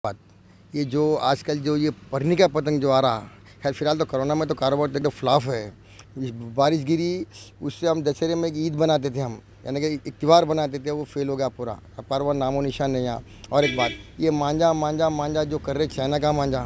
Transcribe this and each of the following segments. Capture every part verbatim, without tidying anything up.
बात ये जो आजकल जो ये परनी का पतंग जो आ रहा, खैर फिलहाल तो कोरोना में तो कारोबार तो एकदम फ्लॉप है। बारिश गिरी, उससे हम दशहरे में एक ईद बनाते थे, हम यानी कि एक त्यौहार बनाते थे, वो फेल हो गया पूरा। अब कारोबार नामो निशान नहीं आया। और एक बात, ये मांझा मांझा मांझा जो कर रहे चाइना का मांझा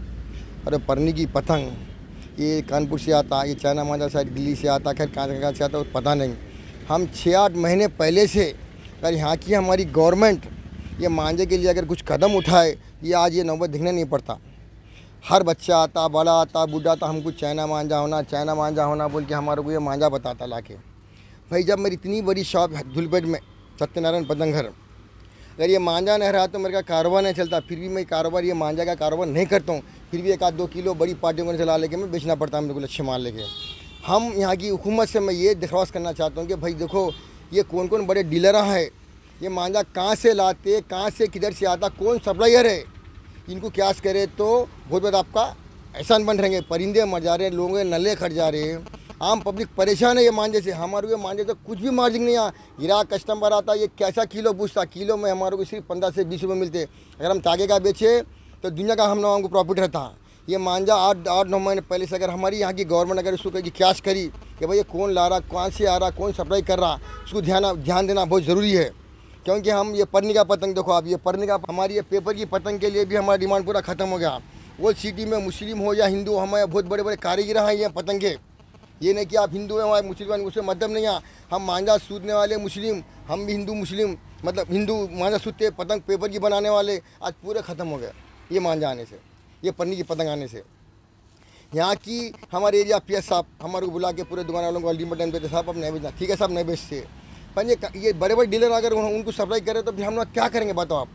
और परनी की पतंग, ये कानपुर से आता, ये चाइना मांझा शायद दिल्ली से आता, खैर कहाँ कहाँ से आता पता नहीं। हम छः आठ महीने पहले से अगर यहाँ की हमारी गवर्नमेंट ये मांझे के लिए अगर कुछ कदम उठाए, ये आज ये नौबत दिखने नहीं पड़ता। हर बच्चा आता, बड़ा आता, बूढ़ा आता, हमको चाइना मांझा होना, चाइना मांझा होना बोल के हमारे को ये मांझा बताता ला के। भाई जब मेरी इतनी बड़ी शॉप है धुलपेट में, सत्यनारायण पतंग घर, अगर ये मांझा नहीं रहा तो मेरे का कारोबार नहीं चलता। फिर भी मैं कारोबार ये मांझा का कारोबार नहीं करता हूँ, फिर भी एक आध दो किलो बड़ी पार्टियों को चला लेके मैं बेचना पड़ता है मेरे को अच्छे माल लेके। हम यहाँ की हुकूमत से मैं ये दरख्वास्त करना चाहता हूँ कि भाई देखो, ये कौन कौन बड़े डीलर हैं, ये मांझा कहाँ से लाते, कहाँ से किधर से आता, कौन सप्लायर है, इनको क्यास करे तो बहुत बहुत आपका एहसान बन रहेंगे। परिंदे मर जा रहे हैं, लोगों के नले खट जा रहे हैं, आम पब्लिक परेशान है ये मांझे से। हमारे को मांझे तो कुछ भी मार्जिन नहीं आ, गिरा कस्टमर आता, ये कैसा किलो पूछता, किलो में हमारे को सिर्फ पंद्रह से बीस रुपये मिलते। अगर हम तागे का बेचे तो दुनिया का हम लोगों को प्रॉफिट रहता। ये मांझा आठ आठ नौ महीने पहले से अगर हमारी यहाँ की गवर्नमेंट अगर उसको कहीं क्यास करी कि भाई ये कौन ला रहा, कहाँ से आ रहा, कौन सप्लाई कर रहा, उसको ध्यान ध्यान देना बहुत ज़रूरी है। क्योंकि हम ये परनी का पतंग देखो, आप ये परनी का हमारी ये पेपर की पतंग के लिए भी हमारा डिमांड पूरा ख़त्म हो गया। वो सिटी में मुस्लिम हो या हिंदू, हमारे बहुत बड़े बड़े कारीगर हैं ये पतंग के। ये नहीं कि आप हिंदू हैं हमारे मुसलमान, उससे मतलब नहीं है। हम मांझा सूदने वाले मुस्लिम, हम भी हिंदू मुस्लिम, मतलब हिंदू मांझा सूदते, पतंग पेपर की बनाने वाले आज पूरे ख़त्म हो गए ये मांझा आने से, ये परनी की पतंग आने से। यहाँ की हमारे एरिया पी एस साहब हमारे को बुला के पूरे दुकान वालों को अल्टीमेट टाइम देते, साहब अब नहीं बेचना, ठीक है साहब नहीं बेचते। पर ये ये बड़े बड़े डीलर अगर उनको सप्लाई करें तो फिर हम लोग क्या करेंगे बताओ आप,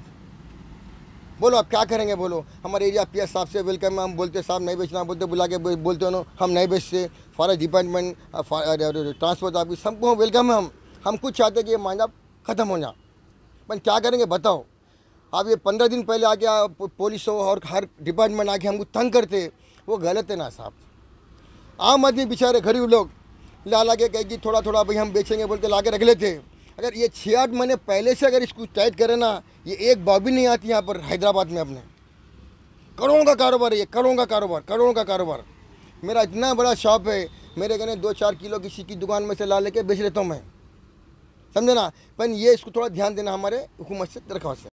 बोलो आप क्या करेंगे बोलो। हमारे एरिया पी एस साहब से वेलकम, हम बोलते साहब नहीं बेचना, बोलते बुला के बोलते हो हम नहीं बेचते। फॉरेस्ट डिपार्टमेंट, ट्रांसपोर्ट ऑफिस, सबको वेलकम है। हम हम कुछ चाहते कि ये मांझा ख़त्म हो जाए, पर क्या करेंगे बताओ आप। ये पंद्रह दिन पहले आके पुलिस हो और हर डिपार्टमेंट आके हमको तंग करते, वो गलत है ना साहब। आम आदमी बेचारे गरीब लोग ला ला के कहेगी थोड़ा थोड़ा भाई हम बेचेंगे बोल के ला के रख लेते। अगर ये छः आठ महीने पहले से अगर इसको टाइट करें ना, ये एक बॉबी नहीं आती यहाँ पर हैदराबाद में। अपने करोड़ों का कारोबार है ये, करोड़ों का कारोबार, करोड़ों का कारोबार। मेरा इतना बड़ा शॉप है, मेरे कहने दो चार किलो किसी की दुकान में से ला लेके बेच लेता हूँ मैं, समझे ना। पर ये इसको थोड़ा ध्यान देना हमारे हुकूमत से दरख्वास्त है।